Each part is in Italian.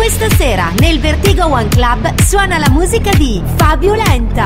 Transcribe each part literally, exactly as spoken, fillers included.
Questa sera nel Vertigo One Club suona la musica di Fabio Lenta.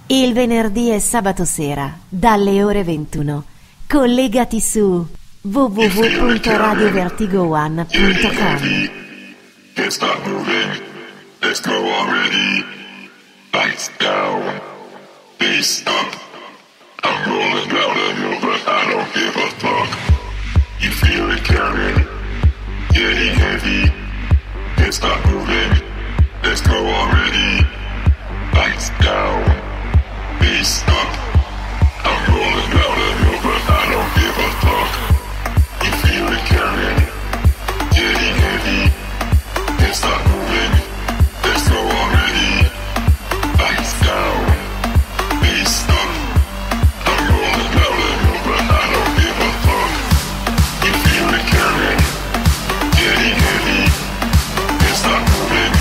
Il venerdì e sabato sera, dalle ore ventuno. Collegati su w w w punto radio vertigo one punto com. Can't stop moving, let's go already. Lights down, face up. I'm rolling down the hill, but I don't give a fuck. You feel it coming, getting heavy. Can't stop moving, let's go already. Lights down, face up. I'm rolling down the hill, but I don't give a fuck. You feel it coming, getting heavy. Can't stop moving, let's go already. Lights down, face up. I'm rolling down the hill, but I don't give a fuck. You feel it coming, getting heavy. Can't stop moving,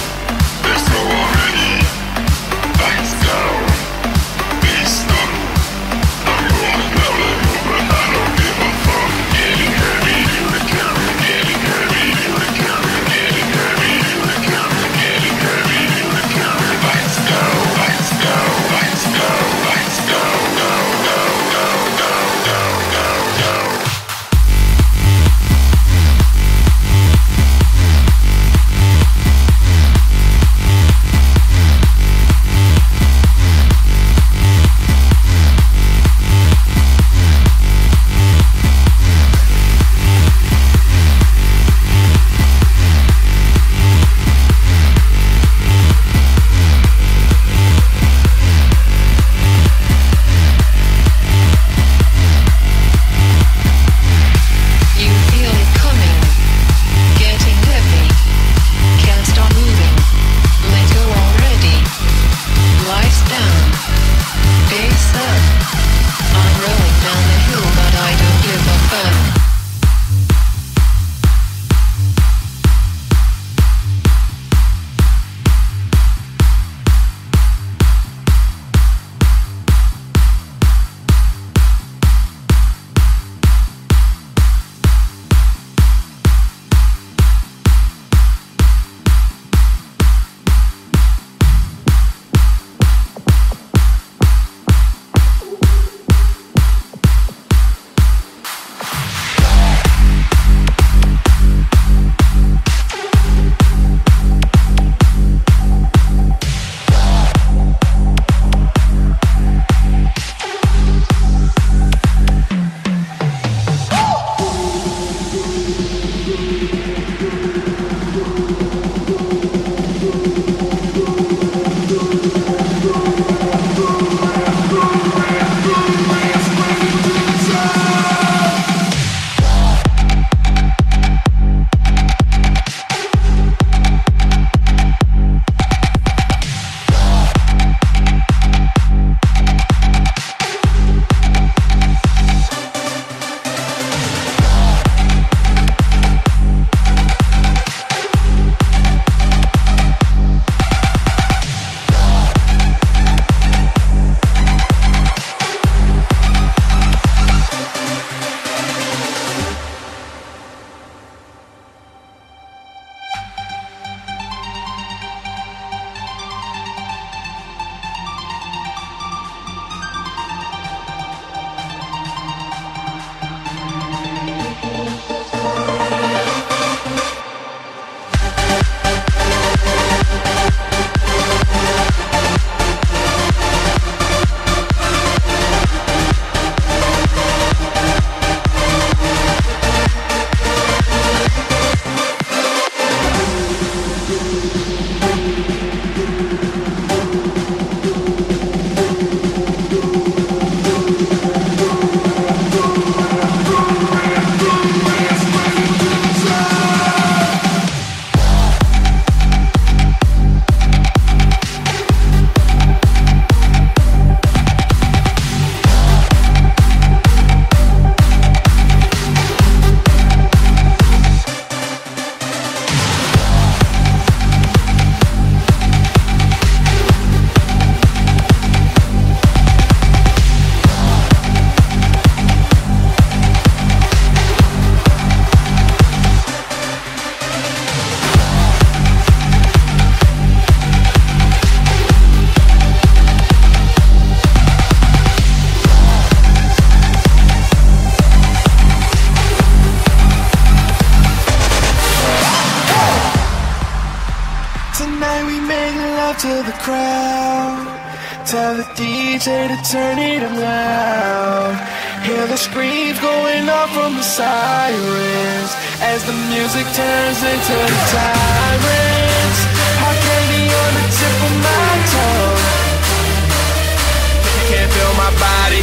Tell the D J to turn it up loud. Hear the screams going off from the sirens as the music turns into the tyrants. Hot candy on the tip of my tongue. You can't feel my body.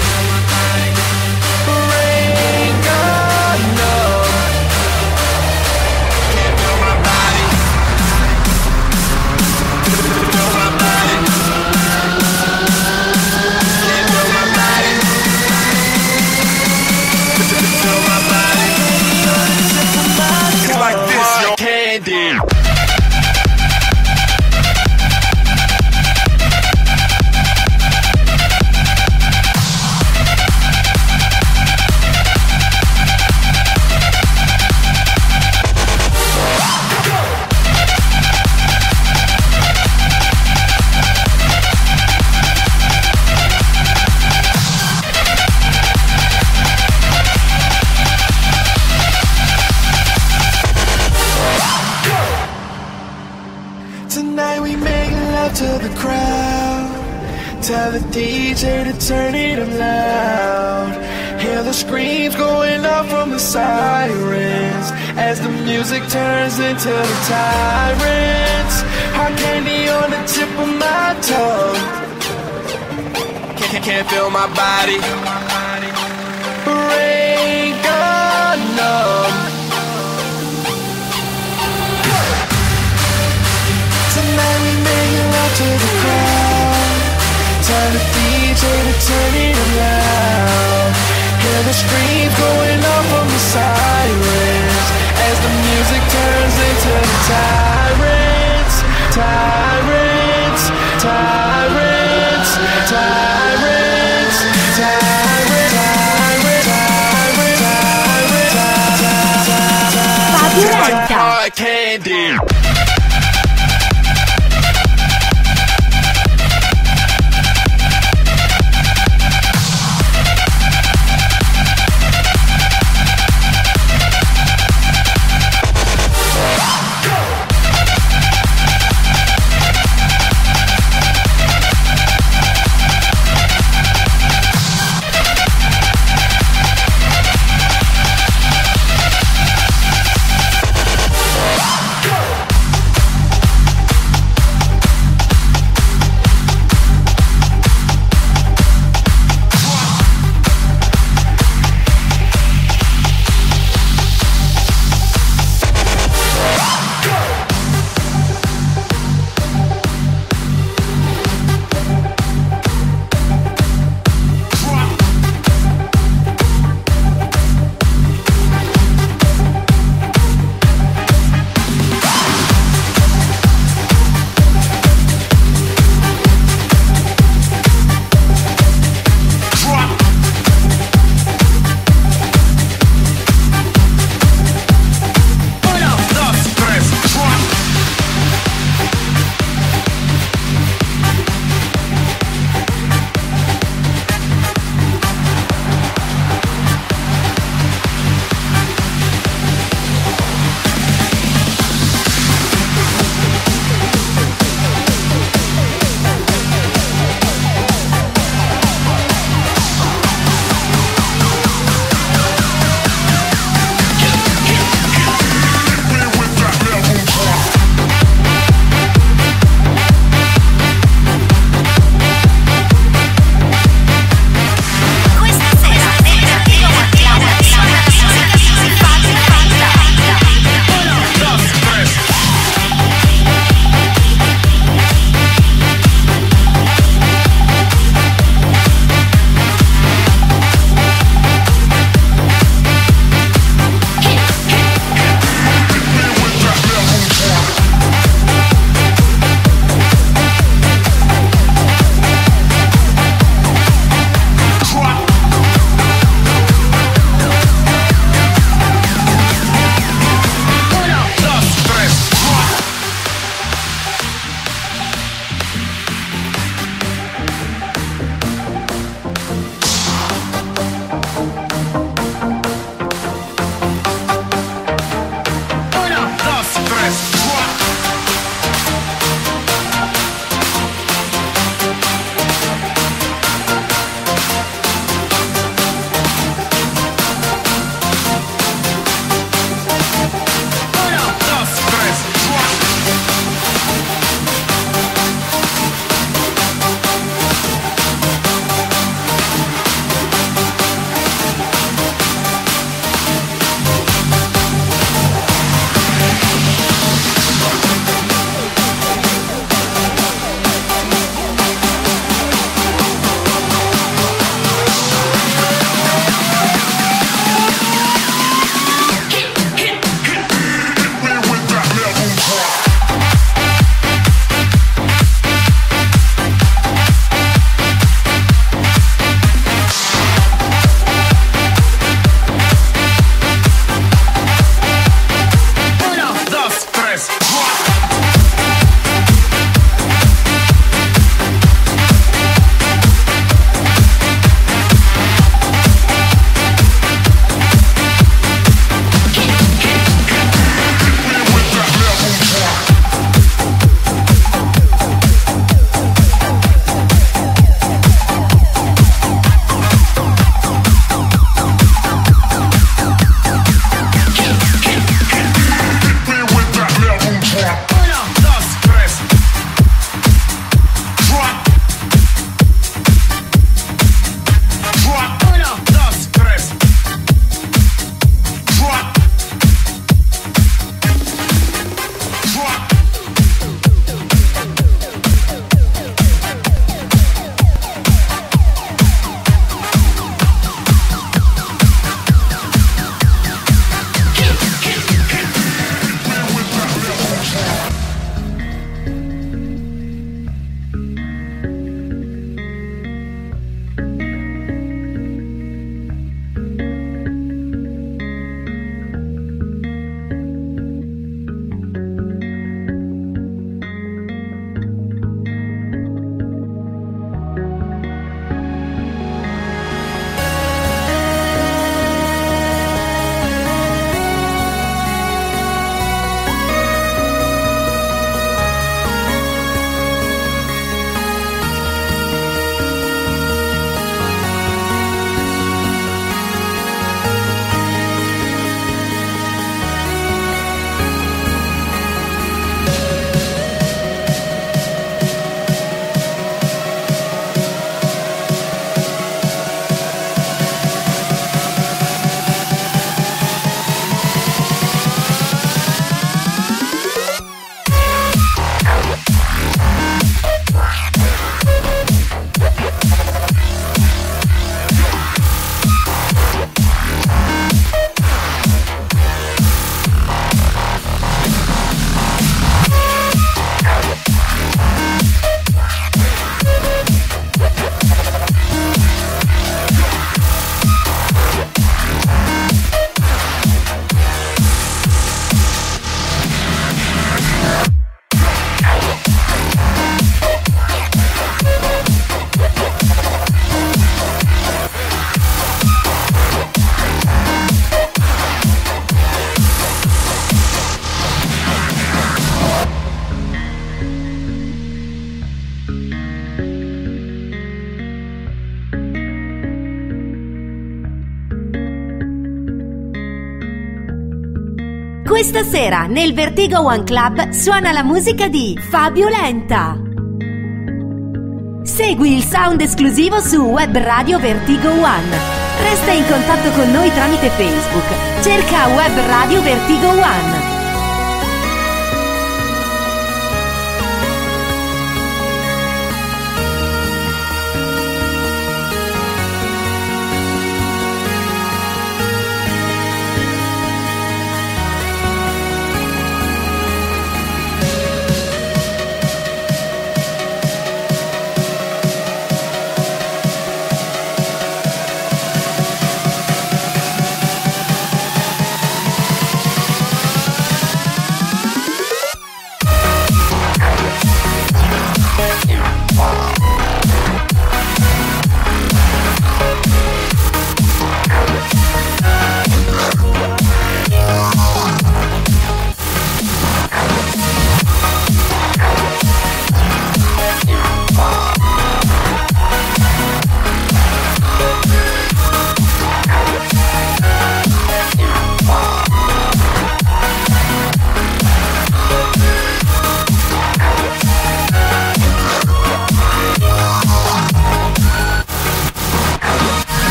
Rain gone numb. Can't feel my body. Feel my body. Can't feel my body. Feel my body. It's like this, yo. Candy. Tonight we make love to the crowd. Tell the D J to turn it up loud. Hear the screams going up from the sirens as the music turns into the tyrants. Hot candy on the tip of my tongue. Can't, can't feel my body. Rain gone numb. Tonight we make love to the crowd. Tell the D J to turn it up loud. Hear the screams going off from the sirens as the music turns into the tyrants. Tyrants, tyrants, tyrants, tyrants, tyrants, tyrants, Fabio like Renta. hard candy. Go! Questa sera nel Vertigo One Club suona la musica di Fabio Lenta. Segui il sound esclusivo su Web Radio Vertigo One. Resta in contatto con noi tramite Facebook. Cerca Web Radio Vertigo One.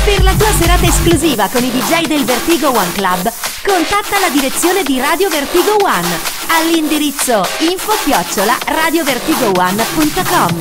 Per la tua serata esclusiva con i D J del Vertigo One Club, contatta la direzione di Radio Vertigo One all'indirizzo info chiocciola radiovertigoone punto com.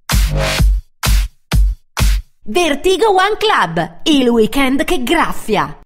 Vertigo One Club, il weekend che graffia.